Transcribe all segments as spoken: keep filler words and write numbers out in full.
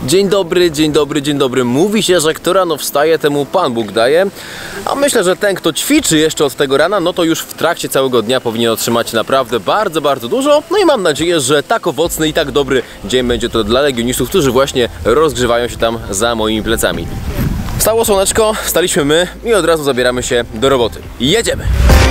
Dzień dobry, dzień dobry, dzień dobry. Mówi się, że kto rano wstaje, temu Pan Bóg daje. A myślę, że ten, kto ćwiczy jeszcze od tego rana, no to już w trakcie całego dnia powinien otrzymać naprawdę bardzo, bardzo dużo. No i mam nadzieję, że tak owocny i tak dobry dzień będzie to dla legionistów, którzy właśnie rozgrzewają się tam za moimi plecami. Wstało słoneczko, wstaliśmy my i od razu zabieramy się do roboty. Jedziemy!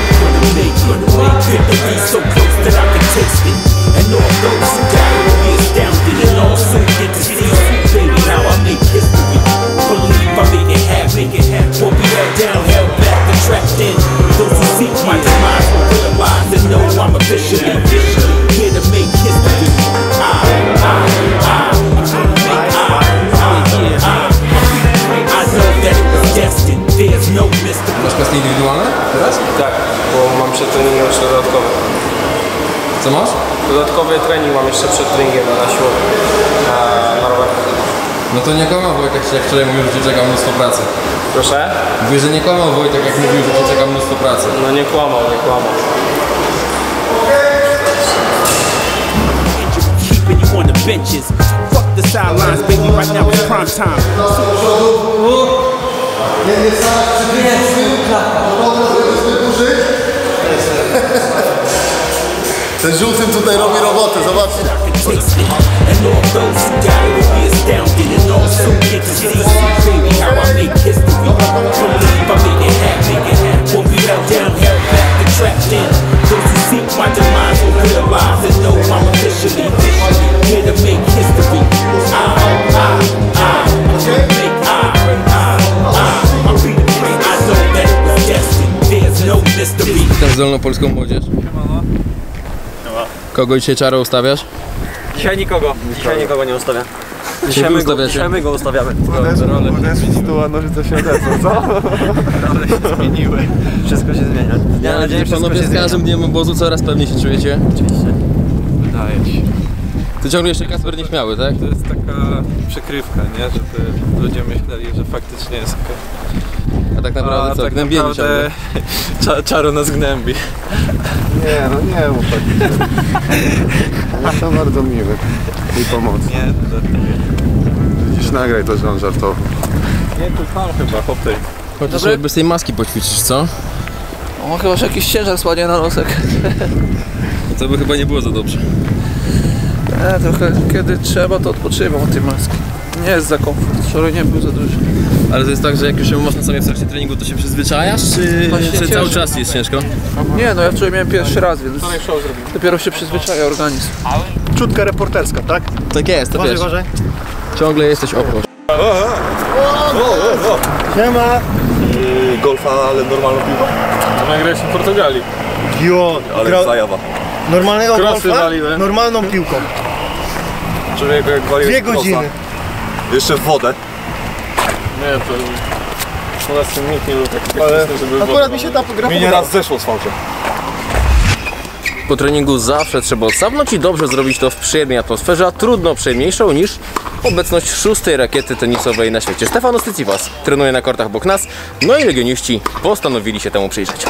Masz kwestie indywidualne teraz? Tak, bo mam przed treningiem jeszcze dodatkowy. Co masz? Dodatkowy trening mam jeszcze przed treningiem na siłowni, na, na rowerach. No to nie kłamał Wojtek, jak wczoraj mówił, że Cię czeka mnóstwo pracy. Proszę? Mówię, że nie kłamał Wojtek, jak mówił, że Cię czeka mnóstwo pracy. No nie kłamał, nie kłamał. Ten żółtym tutaj robi robotę, zobaczcie. Też dolnopolską młodzież. Kogo dzisiaj czaro ustawiasz? Dzisiaj nikogo, dzisiaj nikogo nie ustawiam. Dzisiaj my, go, dzisiaj my go ustawiamy. Stuła nożyce się odezwą, co? Role się zmieniły. Wszystko się zmienia. Ja na dzień panowie z każdym dniem obozu coraz pewniej się czujecie? Oczywiście. Wydaje się. Ty ciągle jeszcze Kasper nieśmiały, tak? To jest taka przykrywka, nie? Żeby ludzie myśleli, że faktycznie jest okej. A tak naprawdę A co? tak Gnębienie naprawdę cza, czaro nas gnębi. Nie, no nie mów tak. Jest to bardzo miły i pomocny. Nie, to Widzisz, nagraj to, że on żartował. nie, tu pan chyba, hopy. Chociaż sobie bez tej maski poćwiczysz, co? O, chyba że jakiś ciężar spadnie na nosek. No to by chyba nie było za dobrze. E, trochę kiedy trzeba, to odpoczywam od tej maski. Nie jest za komfort, wczoraj nie był za duży. Ale to jest tak, że jak już ją masz na sobie w trakcie treningu, to się przyzwyczajasz, czy, czy cały czas jest ciężko? Nie, no ja wczoraj miałem pierwszy raz, więc dopiero się przyzwyczaja organizm. Czutka reporterska, tak? Tak jest, to wiesz. Ciągle jesteś oprócz. Siema! Golfa, ale normalną piłką? Nagrałeś w Portugalii. Jo, Ale gra... zajawa. normalnego Krosy golfa, waliłem. normalną piłką. Człowieku, jak waliłeś Dwie krosa, godziny. jeszcze w wodę. Nie, to... U nas tym nikt nie był taki Ale techniczny, żeby akurat wodę mi się ta gra Mi nieraz zeszło z fałkiem. Po treningu zawsze trzeba odsapnąć i dobrze zrobić to w przyjemnej atmosferze, a trudno przyjemniejszą niż obecność szóstej rakiety tenisowej na świecie. Stefanos Tsitsipas trenuje na kortach obok nas, no i legioniści postanowili się temu przyjrzeć.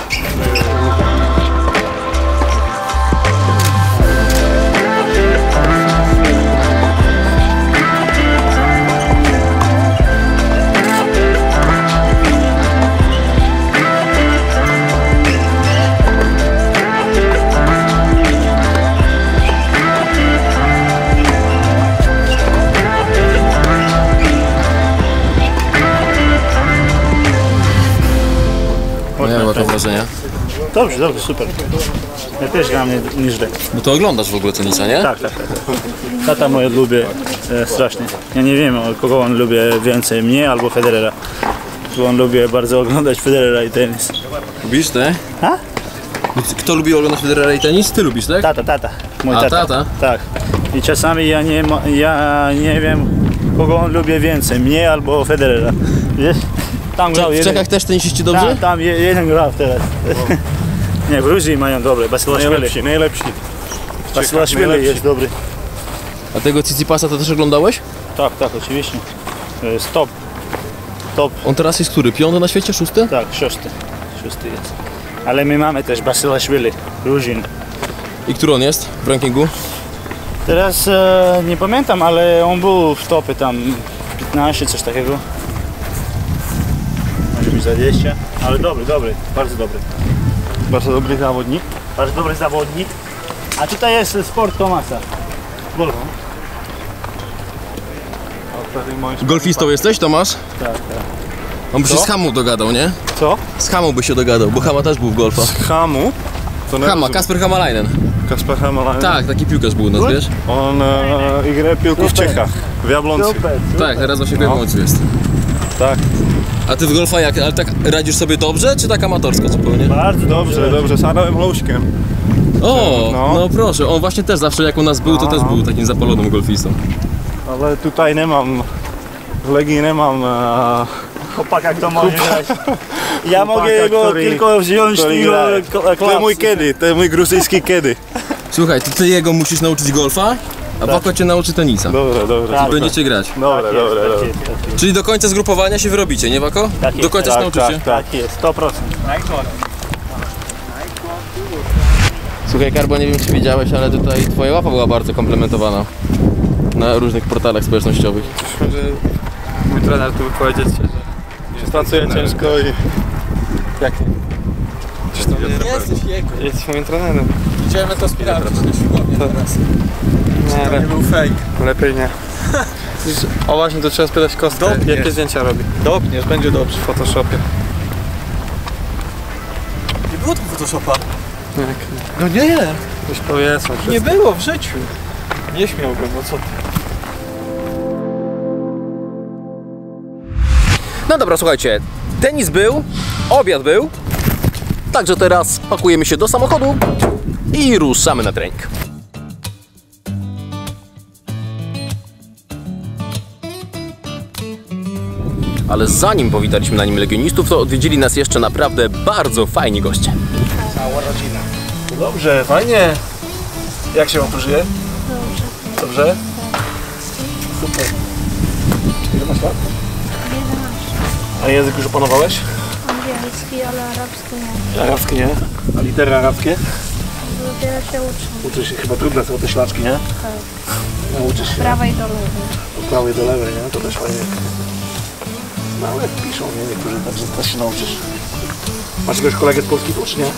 Nie ma to wrażenia. Dobrze, dobrze, super. Ja też gram nie- nieźle. Bo to oglądasz w ogóle tenisa, nie? Tak, tak, tak. Tata moje lubię e, strasznie. Ja nie wiem, kogo on lubi więcej, mnie albo Federera. Bo on lubi bardzo oglądać Federera i tenis. Lubisz, ty? A? Kto lubi oglądać Federera i tenis? Ty lubisz, tak? Tata, tata. Mój A, tata. tata? Tak. I czasami ja nie, ma- ja nie wiem, kogo on lubi więcej, mnie albo Federera. Wiesz? Tam grał W jeden. Czechach też tenisiści dobrze? Tam, tam je- jeden grał teraz. Nie, w Gruzji mają dobre, Basilashvili. Najlepsi, najlepsi. Basilashvili jest dobry. A tego Tsitsipasa to też oglądałeś? Tak, tak, oczywiście. To jest top. Top, On teraz jest który? Piąty na świecie? Szósty? tak, szósty. Szósty jest. Ale my mamy też Basilashvili, Gruzin. I który on jest w rankingu? Teraz e, nie pamiętam, ale on był w topie tam piętnaście, coś takiego. Może być dwadzieścia, ale dobry, dobry, bardzo dobry. Bardzo dobry zawodnik. Bardzo dobry zawodnik. A tutaj jest sport Tomasa. Golf. Golfistą jesteś, Tomasz? Tak, tak. On by się z Hamu dogadał, nie? Co? Z Hamu by się dogadał, bo Hama też był w golfa. Hamu. To nie Hama, rozumiem. Kasper Hamalainen. Kasper Hamalainen. Tak, taki piłkarz był u nas, wiesz? On e, gra piłkę w Czechach. W Jabloncu. Super. Tak, teraz właśnie w Jabloncu jest. Tak. A ty w golfa jak? Ale tak radzisz sobie dobrze, czy tak amatorsko zupełnie? Bardzo Dobrze, dobrze. Z Adamem Hlouśkiem. O, No. no proszę, on właśnie też zawsze jak u nas był, to też był takim zapalonym golfistą. Ale tutaj nie mam... W Legii nie mam... E, Chłopak jak to może grać. Ja Chłopaka, mogę go który- tylko wziąć który i gra. go to jest mój kiedy, to jest mój gruzyjski kiedy. Słuchaj, to ty jego musisz nauczyć golfa, a Wako cię nauczy tenisa. Dobra, dobra. Tak. Będziecie grać. Dobra, Tak jest, dobra, tak dobra. jest, tak jest. Czyli do końca zgrupowania się wyrobicie, nie Wako? Tak jest. Do końca się Tak, nauczycie. tak, tak. Tak jest, sto procent. Słuchaj Karbo, nie wiem czy wiedziałeś, ale tutaj twoja łapa była bardzo komplementowana na różnych portalach społecznościowych. Że mój trener tu powiedzieć się, że Pracuję ciężko i... jak nie? Nie jesteś jego. Jesteś moim trenerem. Idziemy to sprawdzić na siłowni teraz. Nie, to nie był fake. Lepiej nie. O właśnie, to trzeba spytać Kostkę, Dopniesz. jakie zdjęcia robi. Dopniesz, będzie dobrze. W Photoshopie. Nie było tu Photoshopa. Jak? No nie, Coś powiedzmy. nie było w życiu. Nie śmiałbym, no co ty. No dobra, słuchajcie, tenis był, obiad był, także teraz pakujemy się do samochodu i ruszamy na trening. Ale zanim powitaliśmy na nim legionistów, to odwiedzili nas jeszcze naprawdę bardzo fajni goście. Dobrze, fajnie. Jak się wam tu żyje? Dobrze. Dobrze? Super. Ile masz lat? A język już opanowałeś? Angielski, ale arabski nie. Arabski nie. A litery arabskie? Dopiero się uczę. Uczysz się, chyba trudne są te ślaczki, nie? Tak. No, uczysz się. Prawej do lewej. Od prawej do lewej, nie? To też fajnie. No ale piszą, nie? Niektórzy, także też się nauczysz. Masz jakiegoś kolegę z Polski tu, czy nie?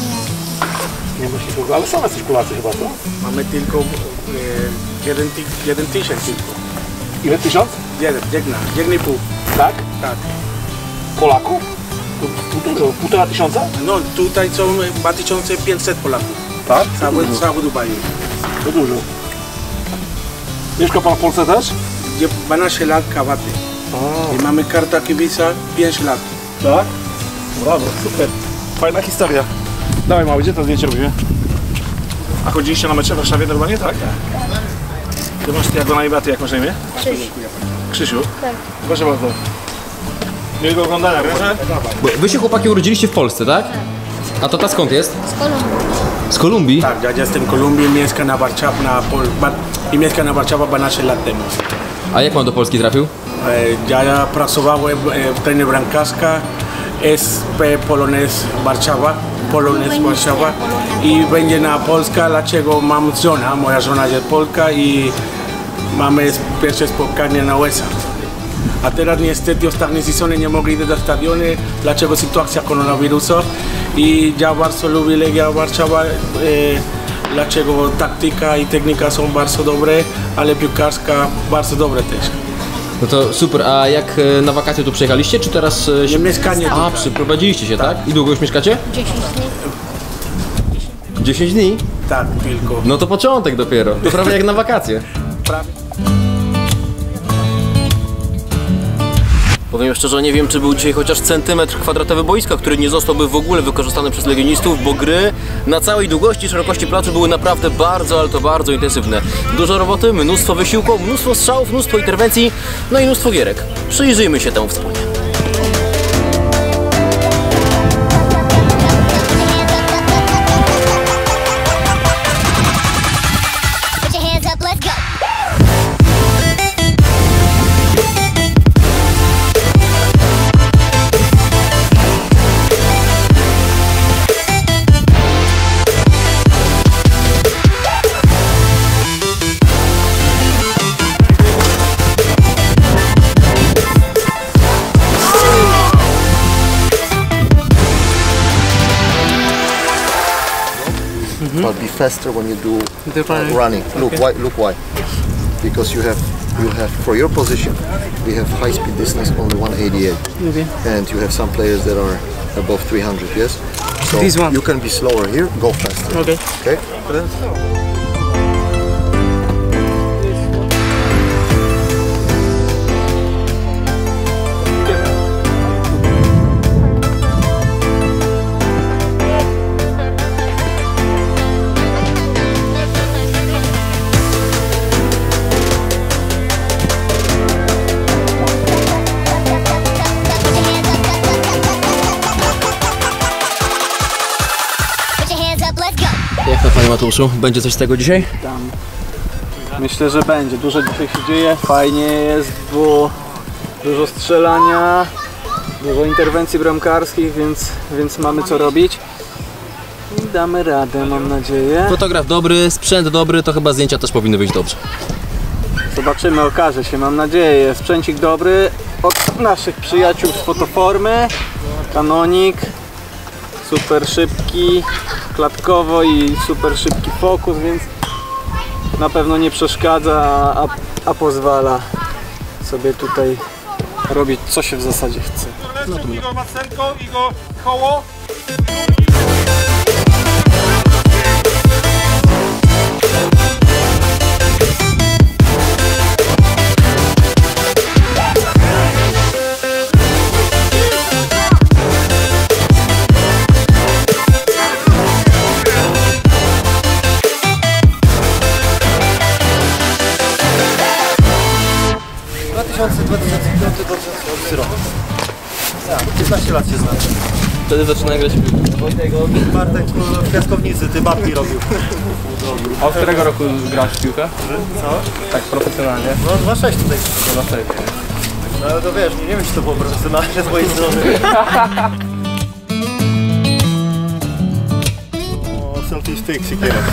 Nie masz nikogo, ale są jacyś Polacy chyba, co? Mamy tylko e, jeden, ty, jeden tysiąc tylko. Ile? Tysiąc? Jeden, jedna, jeden i pół. Tak? Tak. Polaków? To, to dużo, półtora tysiąca? No tutaj są dwa tysiące pięćset Polaków. Tak? To Cały, dużo. cały Dubaju. To dużo. Mieszka pan w Polsce też? Gdzie dwanaście lat kawaty. I mamy kartę kibica pięć lat. Tak? Brawo, super. Fajna historia. Dawaj mały, gdzie to zdjęcie robimy? A chodziliście na mecze w Warszawie normalnie, tak? Tak. Ty masz, jak go na imię, ty jak masz na imię? Krzysiu. Krzysiu? Tak. Proszę bardzo. Miłego oglądania, proszę. Wy się chłopaki urodziliście w Polsce, tak? A tata skąd jest? Z Kolumbii. Z Kolumbii? Tak, ja jestem w Kolumbii, mieszkam na Warszawie, na Pol, ba, i mieszkam na Warszawie dwanaście lat temu. A jak pan do Polski trafił? E, Ja pracowałem w trener Brancaska, jest Polonez Warszawa, Polonez Warszawa i będzie na Polska, dlaczego mam żona, moja żona jest Polka i mamy pierwsze spotkanie na U S A. A teraz niestety ostatnie sezony nie mogli iść do stadionu, dlaczego sytuacja koronawirusa i ja bardzo lubię Legia Warszawa, e, dlaczego taktyka i technika są bardzo dobre, ale piłkarska bardzo dobre też. No to super, a jak e, na wakacje tu przyjechaliście, czy teraz e, się... Nie mieszkanie A, tutaj. przyprowadziliście się, tak? I długo już mieszkacie? dziesięć dni. dziesięć dni? Tak, tylko. No to początek dopiero, to prawie jak na wakacje. Prawie. Powiem szczerze, nie wiem czy był dzisiaj chociaż centymetr kwadratowy boiska, który nie zostałby w ogóle wykorzystany przez legionistów, bo gry na całej długości i szerokości placu były naprawdę bardzo, ale to bardzo intensywne. Dużo roboty, mnóstwo wysiłku, mnóstwo strzałów, mnóstwo interwencji, no i mnóstwo gierek. Przyjrzyjmy się temu wspólnie. Put your hands up, let's go. faster when you do The uh, running. running. Look Okay. why, look why. Because you have, you have for your position, we have high speed distance only one eighty-eight, Okay. and you have some players that are above three hundred. Yes. So This one. you can be slower here. Go faster. Okay. Okay. Put your hands up, let's go. Jak to, panie Mateuszu? Będzie coś z tego dzisiaj? Tam. Myślę, że będzie. Dużo dzisiaj się dzieje. Fajnie jest, bo dużo strzelania, dużo interwencji bramkarskich, więc, więc mamy co robić. I damy radę, mam nadzieję. Fotograf dobry, sprzęt dobry, to chyba zdjęcia też powinny wyjść dobrze. Zobaczymy, okaże się, mam nadzieję. Sprzęcik dobry od naszych przyjaciół z Fotoformy. Kanonik, super szybki klatkowo i super szybki fokus, więc na pewno nie przeszkadza, a, a pozwala sobie tutaj robić co się w zasadzie chce. Igor Macenko, Igor koło. dwa tysiące, dwa tysiące piąty, dwa tysiące szósty rok. Tak, piętnaście lat się znam. Wtedy zaczyna grać w piłkę. Wojtek, Bartek w piaskownicy, ty babki robił. A od którego roku grasz w piłkę? Co? Tak profesjonalnie? No dwa sześć tutaj. dwa sześć. No ale to wiesz, nie, nie wiem czy to było profesjonalnie z mojej strony. Oh, selfie stick, si quieres.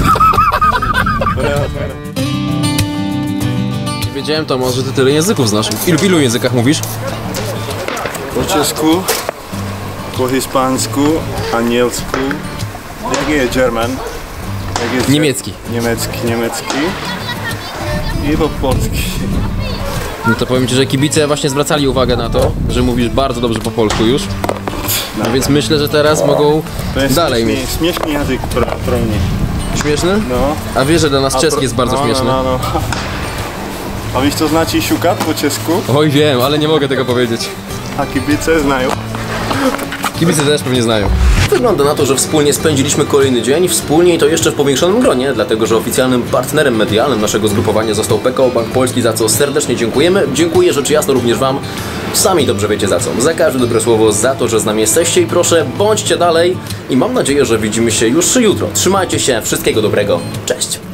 Nie wiedziałem, to może ty tyle języków znasz. W ilu, w ilu językach mówisz? Po czesku, po hiszpańsku, angielsku, jak jest German, jak jest Niemiecki. niemiecki, niemiecki i po polski. No to powiem ci, że kibice właśnie zwracali uwagę na to, że mówisz bardzo dobrze po polsku już. No więc myślę, że teraz mogą To jest dalej śmieszny, mieć. śmieszny język pro, pro mnie. Śmieszny? No. A wiesz, że dla nas A czeski pro- jest bardzo no, śmieszny. No, no, no. A wiesz co znaczy siukat po czesku? Oj wiem, ale nie mogę tego powiedzieć. A kibice znają. Kibice też pewnie znają. Wygląda na to, że wspólnie spędziliśmy kolejny dzień, wspólnie i to jeszcze w powiększonym gronie, dlatego że oficjalnym partnerem medialnym naszego zgrupowania został P K O Bank Polski, za co serdecznie dziękujemy. Dziękuję rzecz jasna również Wam. Sami dobrze wiecie za co. Za każde dobre słowo, za to, że z nami jesteście i proszę, bądźcie dalej i mam nadzieję, że widzimy się już jutro. Trzymajcie się, wszystkiego dobrego. Cześć!